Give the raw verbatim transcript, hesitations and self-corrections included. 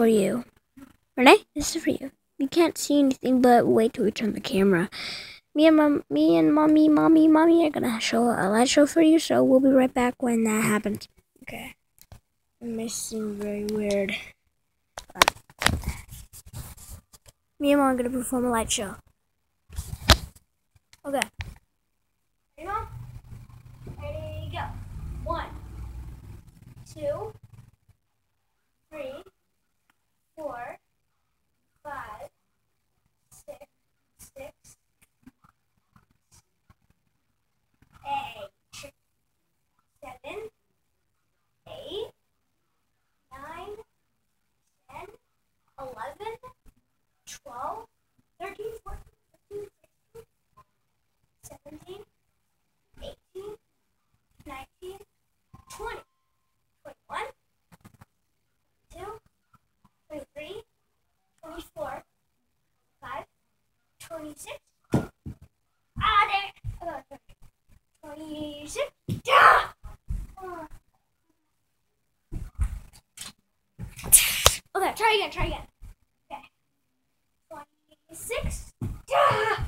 for you. Renee, this is for you. You can't see anything, but wait till we turn the camera. Me and mom, me and mommy, mommy, mommy are gonna show a light show for you. So we'll be right back when that happens. Okay. It may seem very weird. But me and mom are gonna perform a light show. Okay. Ready, mom? Ready, go. One, two, three, four, five, six, six, eight, seven, eight, nine, ten, eleven, twelve, thirteen, fourteen, fifteen, sixteen, seventeen, eighteen, nineteen, twenty, twenty-one, twenty-two, twenty-three, twenty-four, twenty-five, twenty-six. Ah, there. Oh, twenty-six. Ah! Oh. Okay, try again, try again. Okay. twenty-six. Ah!